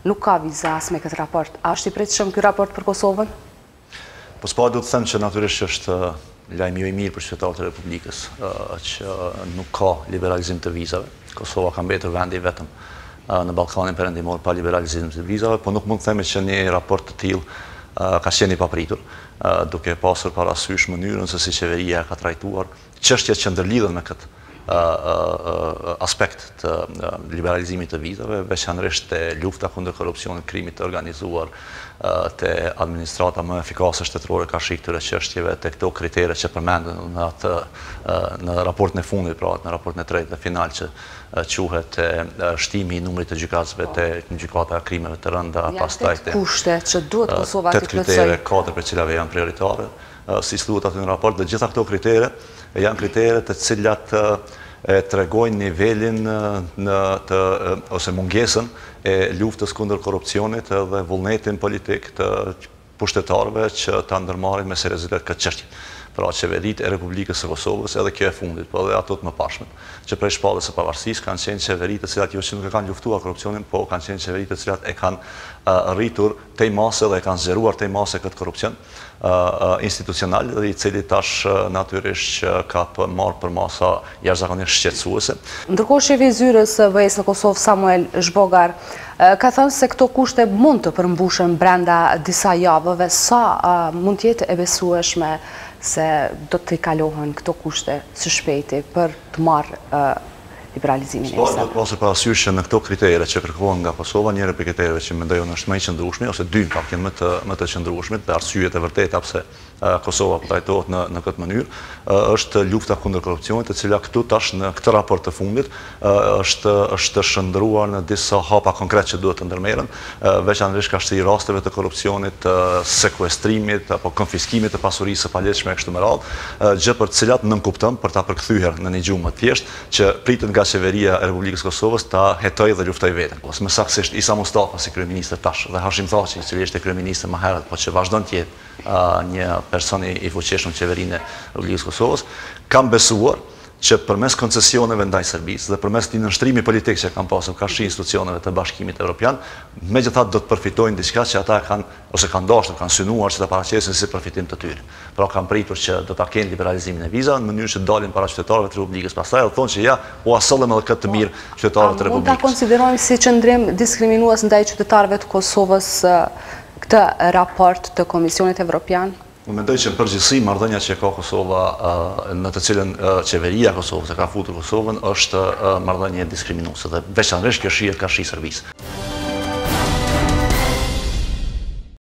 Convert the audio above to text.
nuk ka viza as me këtë raport. A është i pritshëm ky raport për Kosovën? Po s'pa do të them që natyrisht është lajmi i mirë për qytetarët e Republikës, që nuk ka liberalizim të vizave. Kosova ka mbetur vendi vetëm në Ballkanin Perëndimor pa liberalizim të vizave, po nuk mund të themi që një raport të tillë ka qenë i papritur, duke pasur parasysh mënyrën se si qeveria ka trajtuar çështjet që ndërlidhen me këtë aspekt të liberalizimit të vizave, veçanërisht te lufta kundër korrupsionit, krimit të organizuar, te administrata më efikase shtetërore ka shik këtyre çështjeve, te këto kritere që përmenden në raportin e fundit, pra në raportin e tretë dhe final që quhet shtimi i numrit të gjykatësve te gjykata e krimeve të rënda, pastaj te kushte që duhet Kosova të plotësojë. Kritere 4 për cilave janë prioritare, si thuhet aty në raport, dhe gjitha këto kritere janë kritere të cilat e tregojnë nivelin ose mungesën e luftës kundër korrupsionit dhe vullnetin politik të pushtetarëve që ta ndërmarrin me seriozitet këtë çështje. Pra qeveritë e Republikës së Kosovës, edhe kjo e fundit, po edhe ato të mëparshme, që prej shpallës së pavarësisë kanë qenë qeveritë të cilat jo që nuk e kanë luftuar korrupsionin, po kanë qenë qeveritë të cilat e kanë rritur tej mase dhe e kanë zgjeruar tej mase këtë korrupsion institucional, dhe i cili tash natyrisht që ka marrë për masa jashtëzakonisht shqetësuese. Ndërkohë shefi i zyrës së VS në Kosovë, Samuel Zhbogar, ka thënë se këto kushte mund të përmbushen brenda disa javëve. Sa mund të jetë e besueshme se do të kalohen këto kushte së shpejti për të marrë liberalizimin e vizave? Do të pasur parasysh që në këto kritere që kërkohen nga Kosova, njëra prej kritereve që mendoj unë është më i qëndrueshmi, ose dy pak janë më të qëndrueshmit, dhe arsyet e vërteta pse Kosova po trajtohet në këtë mënyrë, është lufta kundër korrupsionit, e cila këtu tash në këtë raport të fundit është shndruar në disa hapa konkret që duhet të ndërmerren, veçanërisht ka shtrirë rasteve të korrupsionit, sekuestrimit apo konfiskimit të pasurisë së palegjshme kështu me radhë, gjë për të cilat nënkupton për ta përkthyer në një gjumë më të thjeshtë që pritet nga qeveria e Republikës Kosovës ta hetojë dhe luftoj veten. Ose më saktësisht Isa Mustafa si kryeminist tash dhe Hashim Thaçi, i cili ishte kryeminist më herët, po që vazhdon të jetë një person i fuqishëm në qeverinë e Republikës Kosovës, kam besuar që përmes koncesioneve ndaj Serbisë dhe përmes një nënshtrimit politik që kanë pasur kafshi institucioneve të Bashkimit Evropian, megjithatë do të përfitojnë diçka që ata kanë dashur, kanë synuar që ta paraqesin si përfitim të tyre. Pra kanë pritur që do ta kenë liberalizimin e vizave në mënyrë që dalin para qytetarëve të Republikës. Pastaj do thonë që ja, u asëllëm edhe këtë të mirë qytetarëve të Republikës. Mund ta konsiderojmë si qëndrim diskriminues ndaj qytetarëve të Kosovës këtë raport të Komisionit Evropian? Unë mendoj që në përgjithësi marrëdhënia që ka Kosova, në të cilën qeveria e Kosovës e ka futur Kosovën, është marrëdhënie diskriminuese dhe veçanërisht kjo shihet ka shi Serbisë.